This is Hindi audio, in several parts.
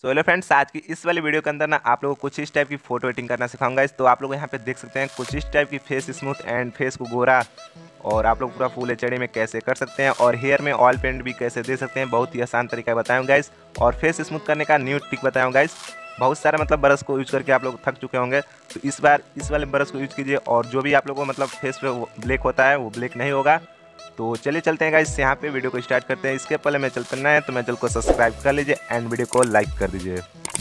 तो हेलो फ्रेंड्स, आज की इस वाली वीडियो के अंदर ना आप लोगों को कुछ इस टाइप की फोटो एडिटिंग करना सिखाऊंगा। तो आप लोग यहाँ पे देख सकते हैं कुछ इस टाइप की फेस स्मूथ एंड फेस को गोरा, और आप लोग पूरा फुल एचडी में कैसे कर सकते हैं और हेयर में ऑयल पेंट भी कैसे दे सकते हैं। बहुत ही आसान तरीका बताऊँ गाइस, और फेस स्मूथ करने का न्यू ट्रिक बताऊँ गाइस। बहुत सारा ब्रश को यूज करके आप लोग थक चुके होंगे, तो इस बार इस वाले ब्रश को यूज कीजिए, और जो भी आप लोगों को फेस पे ब्लैक होता है वो ब्लैक नहीं होगा। तो चलिए चलते हैं गाइस, यहाँ पे वीडियो को स्टार्ट करते हैं। इसके पहले मैं चलते ना है तो मैं चैनल को सब्सक्राइब कर लीजिए एंड वीडियो को लाइक कर दीजिए।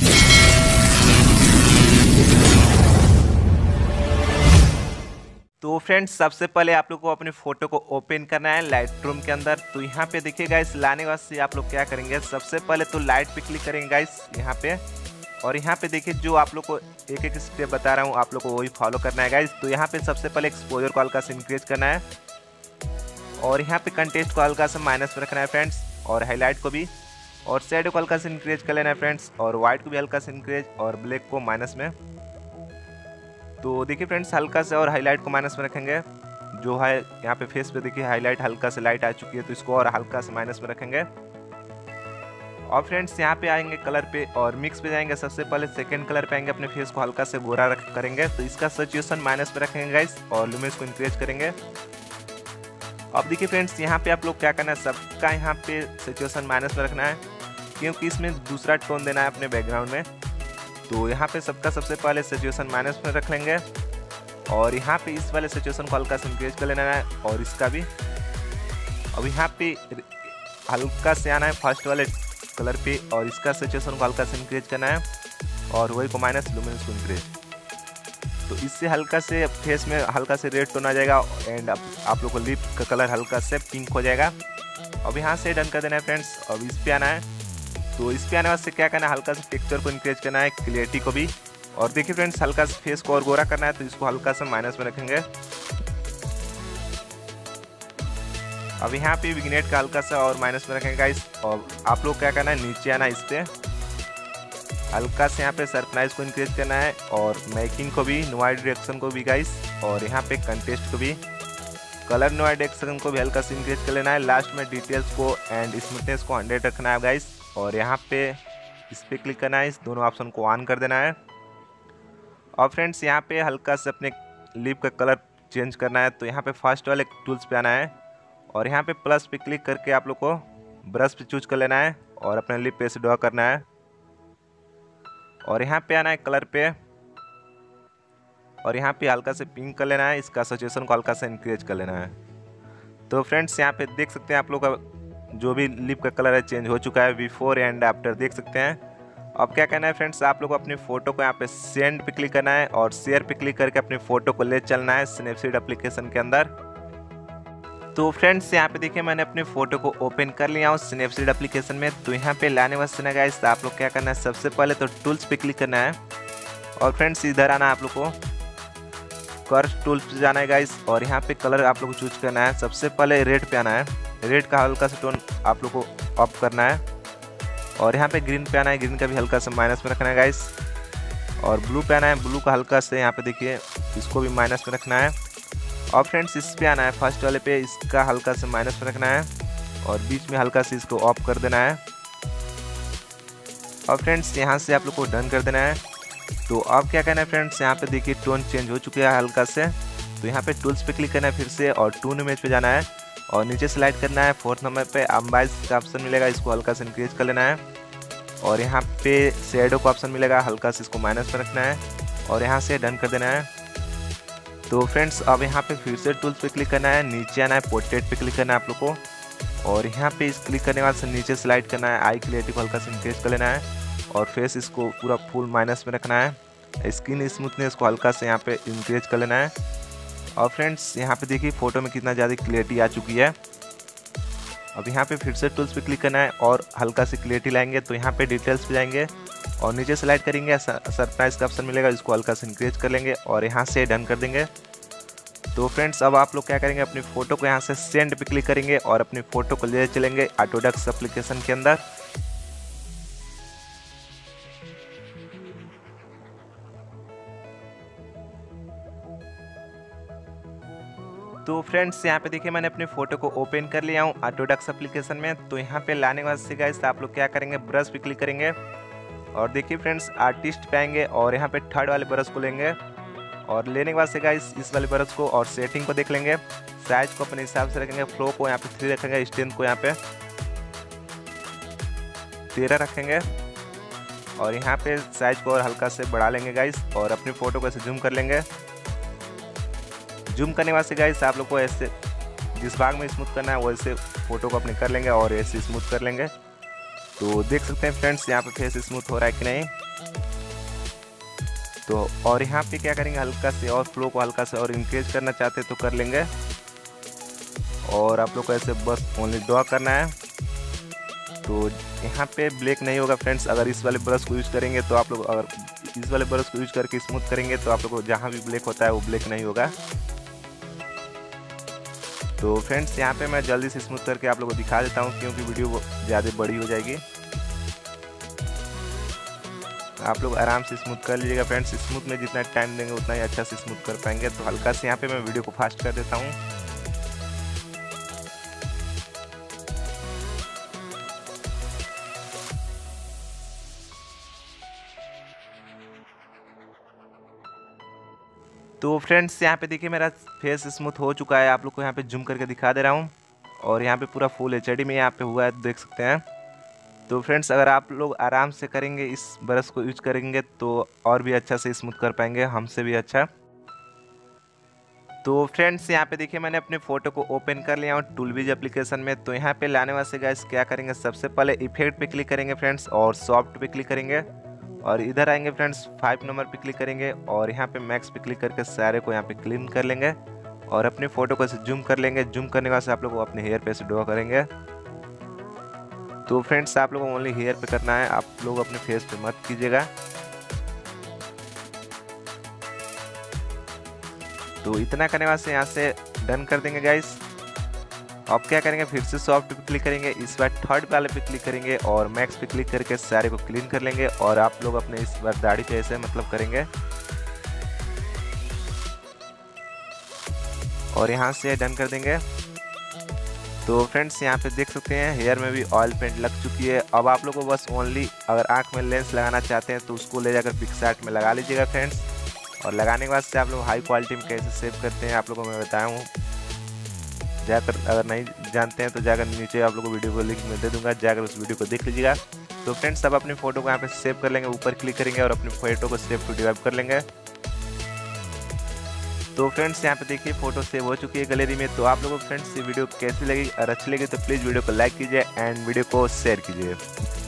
तो फ्रेंड्स, सबसे पहले आप लोग को अपनी फोटो को ओपन करना है लाइट रूम के अंदर। तो यहाँ पे देखिए गाइस, लाने वास्ते आप लोग क्या करेंगे, सबसे पहले तो लाइट पे क्लिक करेंगे गाइस यहाँ पे, और यहाँ पे देखिए जो आप लोग को एक एक स्टेप बता रहा हूँ आप लोग को वही फॉलो करना है गाइस। तो यहाँ पे सबसे पहले एक्सपोजर को हल्का सा इंक्रीज करना है, और यहाँ पे कंटेस्ट को हल्का सा माइनस में रखना है फ्रेंड्स, और हाईलाइट को भी, और शेडो को हल्का सा इंक्रीज कर लेना है फ्रेंड्स, और व्हाइट को भी हल्का सा इंक्रीज, और ब्लैक को माइनस में। तो देखिए फ्रेंड्स, हल्का से और हाईलाइट को माइनस में रखेंगे। जो है यहाँ पे फेस पे देखिए हाईलाइट हल्का से लाइट आ चुकी है, तो इसको और हल्का से माइनस में रखेंगे। और फ्रेंड्स यहाँ पे आएंगे कलर पे और मिक्स पे जाएंगे। सबसे पहले सेकंड कलर पे आएंगे, अपने फेस को हल्का से गोरा करेंगे, तो इसका सैचुरेशन माइनस पे रखेंगे गाइस, और लुमिनेंस को इंक्रीज करेंगे। अब देखिए फ्रेंड्स, यहाँ पे आप लोग क्या करना है, सबका यहाँ पे सैचुरेशन माइनस में रखना है, क्योंकि इसमें दूसरा टोन देना है अपने बैकग्राउंड में। तो यहाँ पे सबका सबसे पहले सैचुरेशन माइनस में रख लेंगे, और यहाँ पे इस वाले सैचुरेशन को हल्का से इंक्रीज कर लेना है, और इसका भी। अब यहाँ पे हल्का से आना है फर्स्ट वाले कलर पे, और इसका सैचुरेशन को हल्का से इंक्रीज करना है, और वही को माइनस, लुमिनेंस को इंक्रीज। तो इससे हल्का से फेस में हल्का से रेड टोन आ जाएगा, एंड आप लोग को लिप का कलर हल्का से पिंक हो जाएगा। अब यहाँ से डन कर देना है फ्रेंड्स। अब इस पे आना है, तो इस पे आने वास्ते क्या करना है, हल्का से टेक्सचर को इंक्रीज करना है, क्लियरिटी को भी। और देखिए फ्रेंड्स, हल्का से फेस को और गोरा करना है, तो इसको हल्का से माइनस में रखेंगे। अब यहाँ पे विग्नेट का हल्का सा और माइनस में रखेंगे गाइस। और आप लोग क्या करना है, नीचे आना है, इस पे हल्का से यहाँ पे सरप्राइज को इंक्रीज करना है, और मेकिंग को भी, नोआई डायरेक्शन को भी गाइस, और यहाँ पे कंटेस्ट को भी, कलर नोआई डायरेक्शन को भी हल्का से इंक्रीज कर लेना है। लास्ट में डिटेल्स को एंड स्मूथनेस को 100 रखना है गाइस, और यहाँ पे इस पे क्लिक करना है, इस दोनों ऑप्शन को ऑन कर देना है। और फ्रेंड्स यहाँ पे हल्का से अपने लिप का कलर चेंज करना है, तो यहाँ पे फर्स्ट वाले टूल्स पे आना है, और यहाँ पे प्लस पे क्लिक करके आप लोग को ब्रश पे चूज कर लेना है, और अपने लिप पे से ड्रॉ करना है, और यहाँ पे आना है कलर पे, और यहाँ पे हल्का से पिंक कर लेना है, इसका सैचुरेशन को हल्का से इंक्रीज कर लेना है। तो फ्रेंड्स यहाँ पे देख सकते हैं आप लोग का जो भी लिप का कलर है चेंज हो चुका है, बिफोर एंड आफ्टर देख सकते हैं। अब क्या करना है फ्रेंड्स, आप लोग को अपनी फोटो को यहाँ पे सेंड पे क्लिक करना है, और शेयर पे क्लिक करके अपनी फोटो को ले चलना है स्नैपसीड एप्लीकेशन के अंदर। तो फ्रेंड्स यहाँ पे देखिए, मैंने अपनी फोटो को ओपन कर लिया हूँ स्नैपसीड एप्लीकेशन में। तो यहाँ पे लाने वास्ते ना गाइस, आप लोग क्या करना है, सबसे पहले तो टूल्स पे क्लिक करना है, और फ्रेंड्स इधर आना है, आप लोग को कर्व टूल्स पे जाना है गाइस, और यहाँ पे कलर आप लोग को चूज करना है। सबसे पहले रेड पे आना है, रेड का हल्का सा टोन आप लोग को अप करना है, और यहाँ पे ग्रीन पे आना है, ग्रीन का भी हल्का सा माइनस में रखना है गाइस, और ब्लू पे आना है, ब्लू का हल्का से यहाँ पे देखिए इसको भी माइनस में रखना है। और फ्रेंड्स इस पे आना है, फर्स्ट वाले पे, इसका हल्का से माइनस में रखना है, और बीच में हल्का से इसको ऑफ कर देना है। और फ्रेंड्स यहाँ से आप लोग को डन कर देना है। तो अब क्या करना है फ्रेंड्स, यहाँ पे देखिए टोन चेंज हो चुका है हल्का से, तो यहाँ पे टूल्स पे क्लिक करना है फिर से, और टून इमेज पे जाना है, और नीचे स्लाइड करना है, 4th नंबर पे अम्बाइज का ऑप्शन मिलेगा, इसको हल्का से इंक्रीज कर लेना है, और यहाँ पे शेडो का ऑप्शन मिलेगा, हल्का से इसको माइनस में रखना है, और यहाँ से डन कर देना है। तो फ्रेंड्स अब यहाँ पे फिर से टूल्स पे क्लिक करना है, नीचे आना है, पोर्ट्रेट पे क्लिक करना है आप लोग को, और यहाँ पे इस क्लिक करने के बाद से नीचे स्लाइड करना है, आई क्लियरिटी को हल्का से इंक्रीज कर लेना है, और फेस इसको पूरा फुल माइनस में रखना है, स्किन स्मूथनेस को हल्का से यहाँ पे इंक्रीज कर लेना है। और फ्रेंड्स यहाँ पे देखिए फोटो में कितना ज़्यादा क्लियरिटी आ चुकी है। अब यहाँ पे फिर से टूल्स पे क्लिक करना है, और हल्का से क्लियरिटी लाएंगे, तो यहाँ पे डिटेल्स पे जाएंगे, और नीचे स्लाइड करेंगे, सरप्राइज का ऑप्शन मिलेगा, इसको हल्का से इंक्रीज कर लेंगे, और यहाँ से डन कर देंगे। तो फ्रेंड्स अब आप लोग क्या करेंगे, अपनी फ़ोटो को यहाँ से सेंड पे क्लिक करेंगे, और अपनी फ़ोटो को ले चलेंगे ऑटोडेस्क एप्लीकेशन के अंदर। तो फ्रेंड्स यहाँ पे देखिए, मैंने अपनी फ़ोटो को ओपन कर लिया हूँ ऑटोडेस्क एप्लीकेशन में। तो यहाँ पे लाने के बाद से गाइस आप लोग क्या करेंगे, ब्रश पे क्लिक करेंगे, और देखिए फ्रेंड्स आर्टिस्ट पे आएंगे और यहाँ पे थर्ड वाले ब्रश को लेंगे और लेने के बाद से गाइस इस वाले ब्रश को और सेटिंग को देख लेंगे। साइज को अपने हिसाब से रखेंगे, फ्लो को यहाँ पे 3 रखेंगे, स्ट्रेंथ को यहाँ पे 13 रखेंगे और यहाँ पे साइज को और हल्का से बढ़ा लेंगे गाइस और अपनी फ़ोटो को ऐसे जूम कर लेंगे। जूम करने के बाद से गाइस आप लोग को ऐसे जिस भाग में स्मूथ करना है वैसे फ़ोटो को अपने कर लेंगे और ऐसे स्मूथ कर लेंगे। तो देख सकते हैं फ्रेंड्स यहाँ पे फेस स्मूथ हो रहा है कि नहीं। तो और यहाँ पे क्या करेंगे, हल्का से और फ्लो को हल्का से और इंक्रीज करना चाहते हैं तो कर लेंगे और आप लोग को ऐसे बस ओनली ड्रॉ करना है। तो यहाँ पे ब्लैक नहीं होगा फ्रेंड्स, अगर इस वाले ब्रश को यूज करेंगे तो आप लोग अगर इस वाले ब्रश को यूज करके स्मूथ करेंगे तो आप लोग को जहाँ भी ब्लैक होता है वो ब्लैक नहीं होगा। तो फ्रेंड्स यहाँ पे मैं जल्दी से स्मूथ करके आप लोगों को दिखा देता हूँ क्योंकि वीडियो ज़्यादा बड़ी हो जाएगी। आप लोग आराम से स्मूथ कर लीजिएगा फ्रेंड्स, स्मूथ में जितना टाइम देंगे उतना ही अच्छा से स्मूथ कर पाएंगे। तो हल्का से यहाँ पे मैं वीडियो को फास्ट कर देता हूँ। तो फ्रेंड्स यहाँ पे देखिए मेरा फेस स्मूथ हो चुका है, आप लोग को यहाँ पे जूम करके दिखा दे रहा हूँ और यहाँ पे पूरा फुल एचडी में यहाँ पे हुआ है, देख सकते हैं। तो फ्रेंड्स अगर आप लोग आराम से करेंगे, इस ब्रश को यूज करेंगे तो और भी अच्छा से स्मूथ कर पाएंगे, हमसे भी अच्छा। तो फ्रेंड्स यहाँ पे देखिए मैंने अपने फ़ोटो को ओपन कर लिया हूँ टूलविज एप्लीकेशन में। तो यहाँ पे लाने वाले गाइस क्या करेंगे, सबसे पहले इफेक्ट पे क्लिक करेंगे फ्रेंड्स और सॉफ्ट पे क्लिक करेंगे और इधर आएंगे फ्रेंड्स 5 नंबर पे क्लिक करेंगे और यहाँ पे मैक्स पे क्लिक करके सारे को यहाँ पे क्लीन कर लेंगे और अपनी फ़ोटो को ऐसे जूम कर लेंगे। जूम करने के बाद आप लोग को अपने हेयर पे से ड्रॉ करेंगे। तो फ्रेंड्स आप लोगों को ओनली हेयर पे करना है, आप लोग अपने फेस पे मत कीजिएगा। तो इतना करने बाद से यहाँ से डन कर देंगे गाइस। अब क्या करेंगे, फिर से सॉफ्ट पे क्लिक करेंगे, इस बार थर्ड वाले पे क्लिक करेंगे और मैक्स पे क्लिक करके सारे को क्लीन कर लेंगे और आप लोग अपने इस बार दाढ़ी पे ऐसे मतलब करेंगे और यहाँ से डन कर देंगे। तो फ्रेंड्स यहाँ पे देख सकते हैं हेयर में भी ऑयल पेंट लग चुकी है। अब आप लोग को बस ओनली अगर आँख में लेंस लगाना चाहते हैं तो उसको ले जाकर पिक्सआर्ट में लगा लीजिएगा फ्रेंड्स। और लगाने के बाद से आप लोग हाई क्वालिटी में कैसे सेव करते हैं आप लोगों को मैं बताया हूँ, जाकर अगर नहीं जानते हैं तो जाकर नीचे आप लोगों को वीडियो को लिंक में दे दूंगा, जाकर उस वीडियो को देख लीजिएगा। तो फ्रेंड्स अब अपनी फ़ोटो को यहाँ पे सेव कर लेंगे, ऊपर क्लिक करेंगे और अपनी फ़ोटो को सेव टू डिवाइड कर लेंगे। तो फ्रेंड्स यहाँ पे देखिए फ़ोटो सेव हो चुकी है गैलरी में। तो आप लोगों को फ्रेंड्स ये वीडियो कैसी लगी, और अच्छी लगी तो प्लीज़ वीडियो को लाइक कीजिए एंड वीडियो को शेयर कीजिए।